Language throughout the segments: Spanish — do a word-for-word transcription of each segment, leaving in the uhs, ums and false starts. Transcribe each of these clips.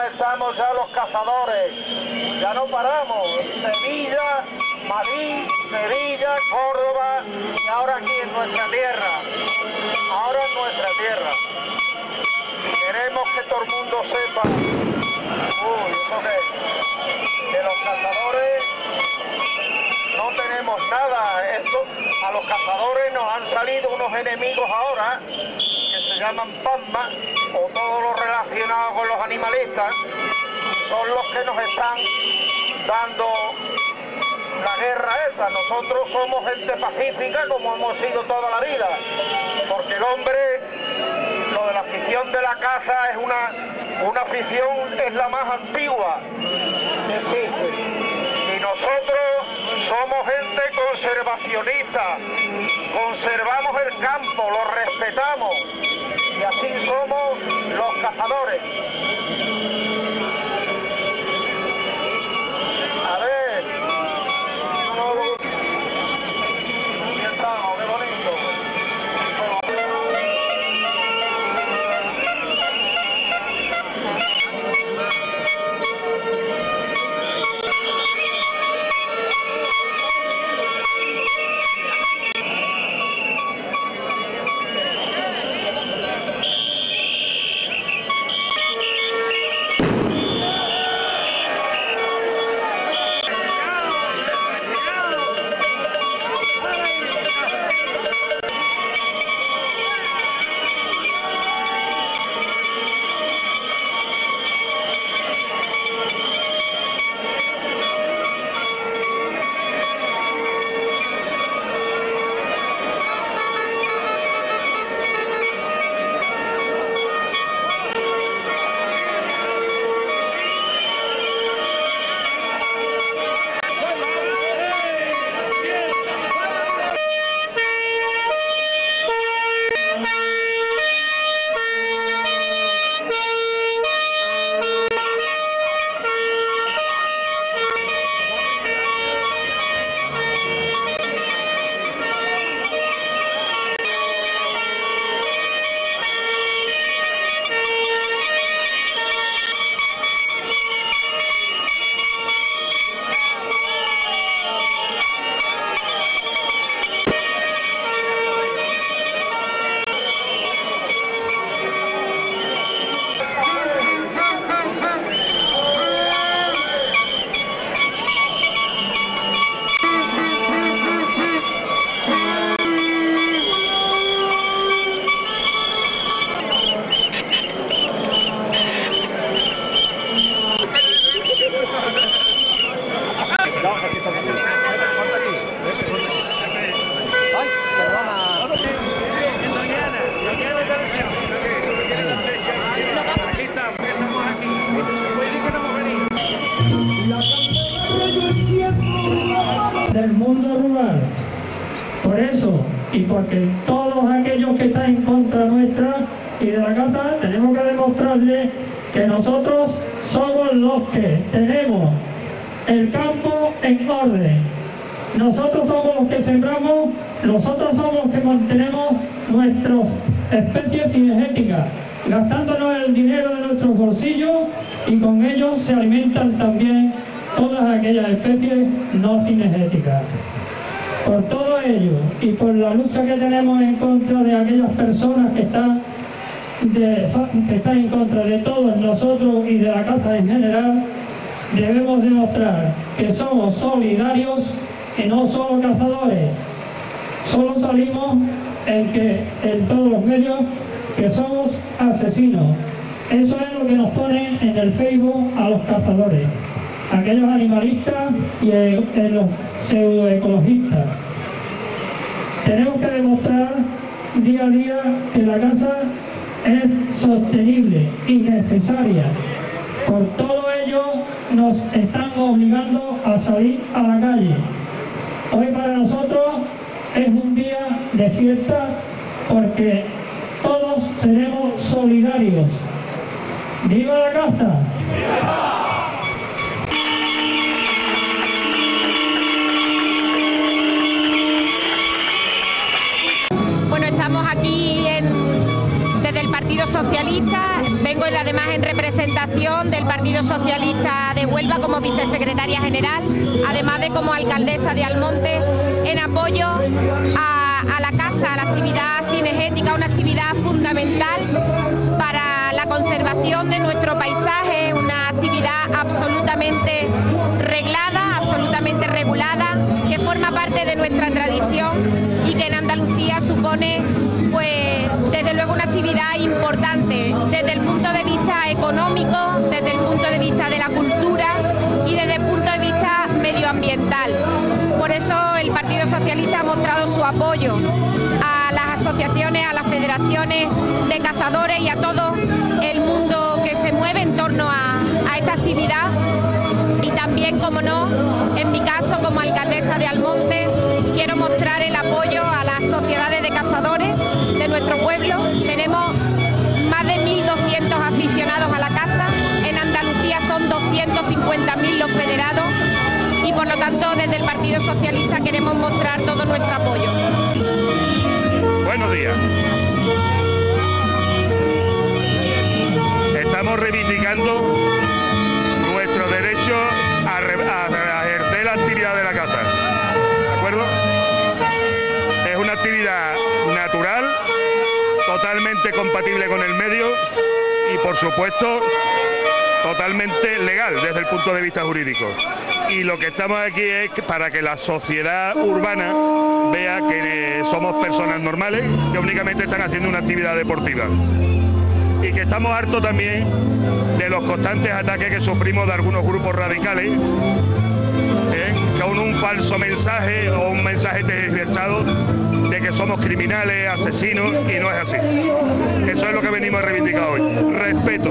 Málaga estamos ya los cazadores, ya no paramos. Sevilla, Madrid, Sevilla, Córdoba y ahora aquí en nuestra tierra. Ahora en nuestra tierra. Queremos que todo el mundo sepa, uy, ¿eso qué? Que los cazadores no tenemos nada. Esto, a los cazadores nos han salido unos enemigos ahora que se llaman pasmas, o todo lo relacionado con los animalistas, son los que nos están dando la guerra esta. Nosotros somos gente pacífica como hemos sido toda la vida, porque el hombre, lo de la afición de la caza es una, una afición, es la más antigua que existe. Y nosotros somos gente conservacionista, conservamos el campo, lo respetamos, y así somos los cazadores. A ver, no, aquí estamos, qué bonito. Del mundo rural. Por eso, y porque todos aquellos que están en contra nuestra y de la casa, tenemos que demostrarles que nosotros somos los que tenemos el campo en orden. Nosotros somos los que sembramos, nosotros somos los que mantenemos nuestras especies cinegéticas, gastándonos el dinero de nuestros bolsillos, y con ellos se alimentan también todas aquellas especies no cinegéticas. Por todo ello y por la lucha que tenemos en contra de aquellas personas que están, de, que están en contra de todos nosotros y de la caza en general, debemos demostrar que somos solidarios y no solo cazadores. Solo salimos en, que, en todos los medios que somos asesinos. Eso es lo que nos ponen en el Facebook a los cazadores, aquellos animalistas y en los pseudoecologistas. Tenemos que demostrar día a día que la caza es sostenible y necesaria. Por todo ello nos están obligando a salir a la calle. Hoy para nosotros es un día de fiesta porque todos seremos solidarios. ¡Viva la caza! Bueno, estamos aquí en, desde el Parque Partido Socialista, vengo además en representación del Partido Socialista de Huelva como vicesecretaria general, además de como alcaldesa de Almonte, en apoyo a, a la caza, a la actividad cinegética, una actividad fundamental para la conservación de nuestro paisaje, una actividad absolutamente reglada, absolutamente regulada, que forma parte de nuestra tradición y que en Andalucía supone, pues, desde luego una actividad importante desde el punto de vista económico, desde el punto de vista de la cultura y desde el punto de vista medioambiental. Por eso el Partido Socialista ha mostrado su apoyo a las asociaciones, a las federaciones de cazadores y a todo el mundo que se mueve en torno a, a esta actividad. Y también, como no, en mi caso como alcaldesa de Almonte, quiero mostrar el apoyo a las sociedades de cazadores de nuestro pueblo. Tenemos más de mil doscientos aficionados a la caza, en Andalucía son doscientos cincuenta mil los federados y por lo tanto desde el Partido Socialista queremos mostrar todo nuestro apoyo. Buenos días. Estamos reivindicando nuestro derecho a, a, a ejercer la actividad de la caza, ¿de acuerdo? Es una actividad natural, totalmente compatible con el medio y, por supuesto, totalmente legal desde el punto de vista jurídico. Y lo que estamos aquí es para que la sociedad urbana vea que eh, somos personas normales que únicamente están haciendo una actividad deportiva. Y que estamos hartos también de los constantes ataques que sufrimos de algunos grupos radicales, ¿eh? con un falso mensaje o un mensaje tergiversado de que somos criminales, asesinos, y no es así. Eso es lo que venimos a reivindicar hoy. Respeto.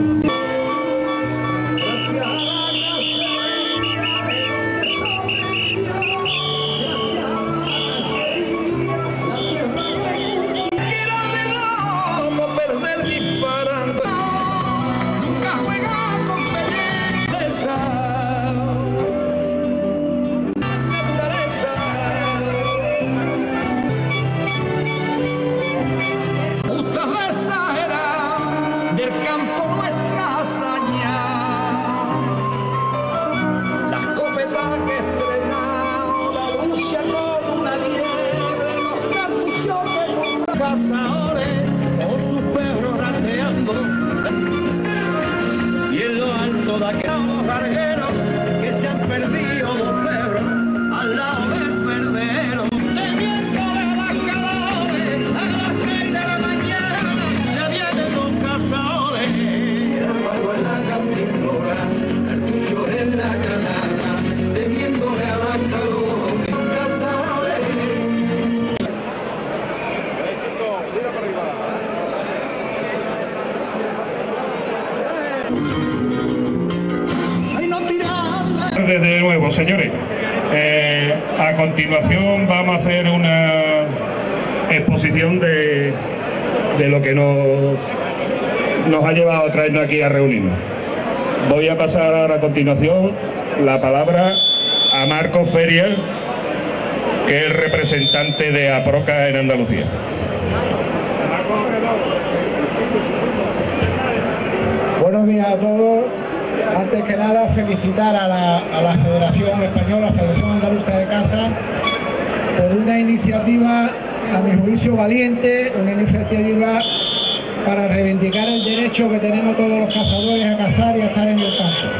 Cazadores con sus perros rastreando y en lo alto de aquellos largueros que se han perdido los perros al lado del perdero, temiéndole a las calores a las seis de la mañana ya vienen los cazadores. Cuando en la cantimplora el tuyo en la canana, temiéndole a las calores cazadores. De nuevo, señores, eh, a continuación vamos a hacer una exposición de, de lo que nos, nos ha llevado a traernos aquí a reunirnos. Voy a pasar ahora a continuación la palabra a Marcos Feria, que es el representante de APROCA en Andalucía. Buenos días a todos. Antes que nada, felicitar a la, a la Federación Española, Federación Andaluza de Caza, por una iniciativa, a mi juicio, valiente, una iniciativa para reivindicar el derecho que tenemos todos los cazadores a cazar y a estar en el campo.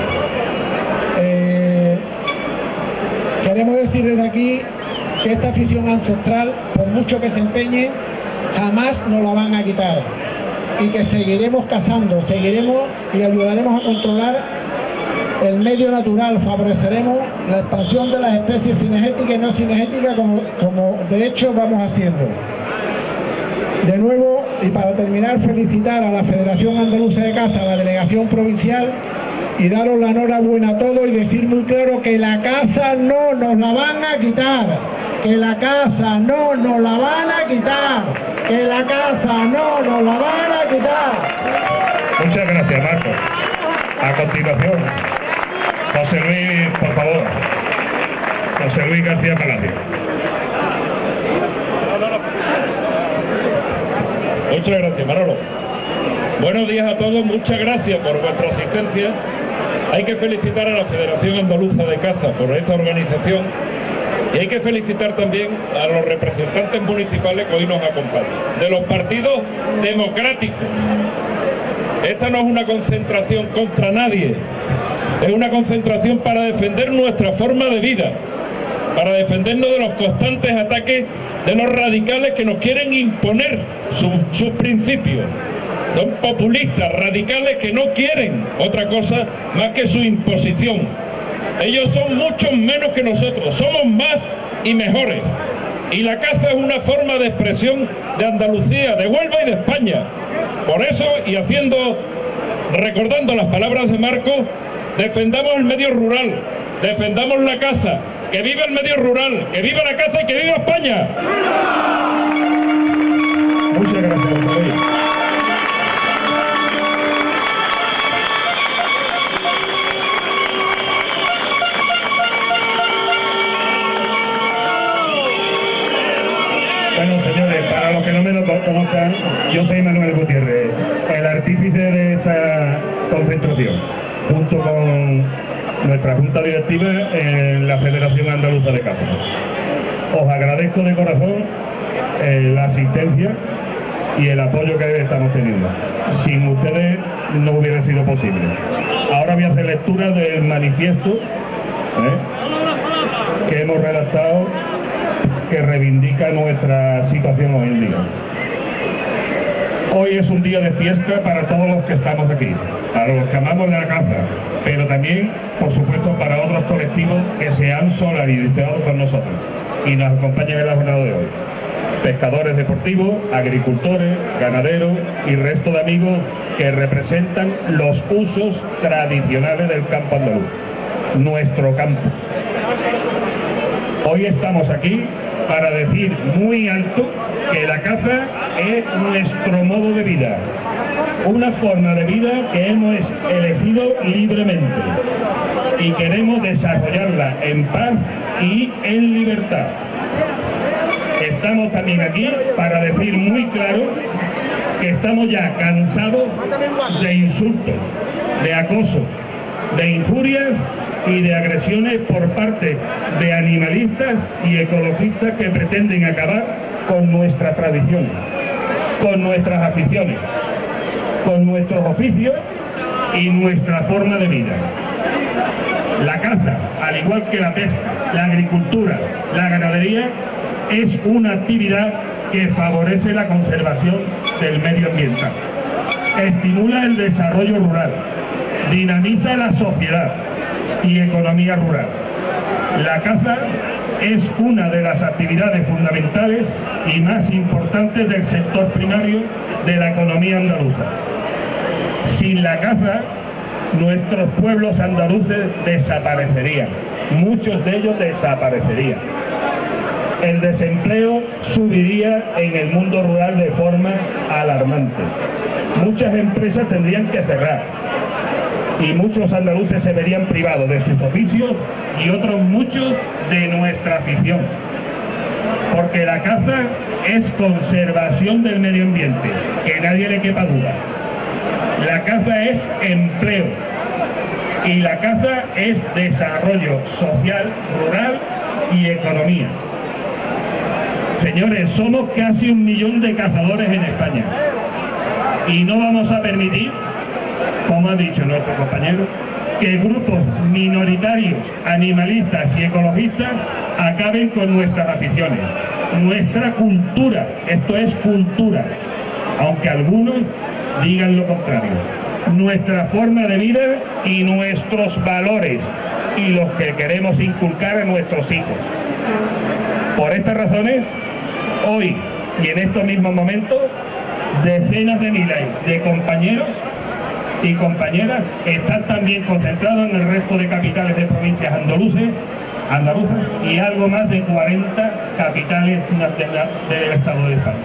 Eh, queremos decir desde aquí que esta afición ancestral, por mucho que se empeñe, jamás nos la van a quitar. Y que seguiremos cazando, seguiremos y ayudaremos a controlar el medio natural, favoreceremos la expansión de las especies cinegéticas y no cinegéticas como, como de hecho vamos haciendo. De nuevo, y para terminar, felicitar a la Federación Andaluza de Caza, a la Delegación Provincial, y daros la enhorabuena a todos y decir muy claro que la caza no nos la van a quitar, que la caza no nos la van a quitar, que la caza no nos la van a quitar. Muchas gracias, Marcos. A continuación, José Luis, por favor. José Luis García Palacio. Muchas gracias, Manolo. Buenos días a todos, muchas gracias por vuestra asistencia. Hay que felicitar a la Federación Andaluza de Caza por esta organización y hay que felicitar también a los representantes municipales que hoy nos acompañan, de los partidos democráticos. Esta no es una concentración contra nadie, es una concentración para defender nuestra forma de vida, para defendernos de los constantes ataques de los radicales que nos quieren imponer su, sus principios. Son populistas, radicales que no quieren otra cosa más que su imposición. Ellos son muchos menos que nosotros, somos más y mejores. Y la caza es una forma de expresión de Andalucía, de Huelva y de España. Por eso, y haciendo, recordando las palabras de Marco, defendamos el medio rural, defendamos la caza, que viva el medio rural, que viva la caza y que viva España. Muchas gracias, José Luis. Bueno, señores, para los que no me lo conozcan, yo soy Manuel Gutiérrez, el artífice de esta concentración, junto con nuestra Junta Directiva en la Federación Andaluza de Caza. Os agradezco de corazón eh, la asistencia y el apoyo que estamos teniendo. Sin ustedes no hubiera sido posible. Ahora voy a hacer lectura del manifiesto ¿eh? que hemos redactado, que reivindica nuestra situación hoy en día. Hoy es un día de fiesta para todos los que estamos aquí, para los que amamos la caza, pero también, por supuesto, para otros colectivos que se han solidarizado con nosotros y nos acompañan en la jornada de hoy. Pescadores deportivos, agricultores, ganaderos y resto de amigos que representan los usos tradicionales del campo andaluz, nuestro campo. Hoy estamos aquí para decir muy alto que la caza es nuestro modo de vida, una forma de vida que hemos elegido libremente y queremos desarrollarla en paz y en libertad. Estamos también aquí para decir muy claro que estamos ya cansados de insultos, de acoso, de injurias y de agresiones por parte de animalistas y ecologistas que pretenden acabar con nuestra tradición, con nuestras aficiones, con nuestros oficios y nuestra forma de vida. La caza, al igual que la pesca, la agricultura, la ganadería, es una actividad que favorece la conservación del medio ambiental, estimula el desarrollo rural, dinamiza la sociedad y economía rural. La caza es una de las actividades fundamentales y más importantes del sector primario de la economía andaluza. Sin la caza, nuestros pueblos andaluces desaparecerían, muchos de ellos desaparecerían. El desempleo subiría en el mundo rural de forma alarmante. Muchas empresas tendrían que cerrar y muchos andaluces se verían privados de sus oficios y otros muchos de nuestra afición. Porque la caza es conservación del medio ambiente, que nadie le quepa duda. La caza es empleo y la caza es desarrollo social, rural y economía. Señores, somos casi un millón de cazadores en España y no vamos a permitir, como ha dicho nuestro compañero, que grupos minoritarios, animalistas y ecologistas acaben con nuestras aficiones, nuestra cultura. Esto es cultura, aunque algunos digan lo contrario. Nuestra forma de vida y nuestros valores y los que queremos inculcar a nuestros hijos. Por estas razones, hoy y en estos mismos momentos, decenas de miles de compañeros y compañeras están también concentrados en el resto de capitales de provincias andaluces, andaluzas y algo más de cuarenta capitales del Estado de España.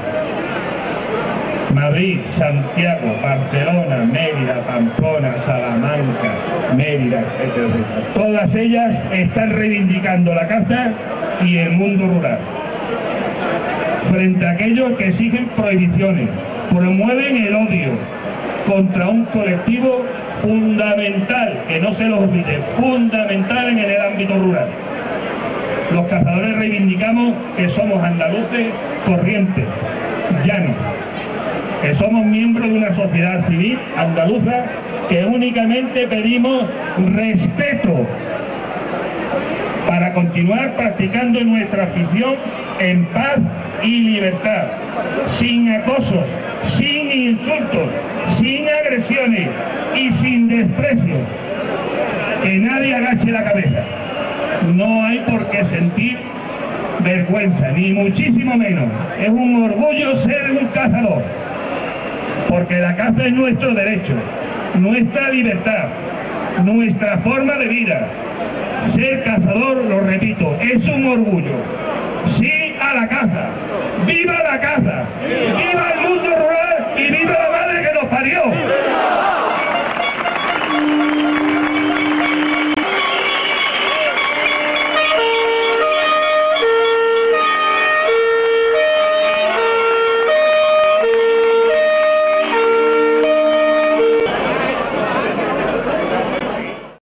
Madrid, Santiago, Barcelona, Mérida, Pamplona, Salamanca, Mérida, etcétera. Todas ellas están reivindicando la caza y el mundo rural. frente a aquellos que exigen prohibiciones, promueven el odio contra un colectivo fundamental, que no se lo olvide, fundamental en el ámbito rural. Los cazadores reivindicamos que somos andaluces corrientes, llanos, que somos miembros de una sociedad civil andaluza, que únicamente pedimos respeto para continuar practicando nuestra afición en paz y libertad, sin acosos, sin insultos, sin agresiones y sin desprecio. Que nadie agache la cabeza. No hay por qué sentir vergüenza, ni muchísimo menos. Es un orgullo ser un cazador, porque la caza es nuestro derecho, nuestra libertad, nuestra forma de vida. Ser cazador, lo repito, es un orgullo.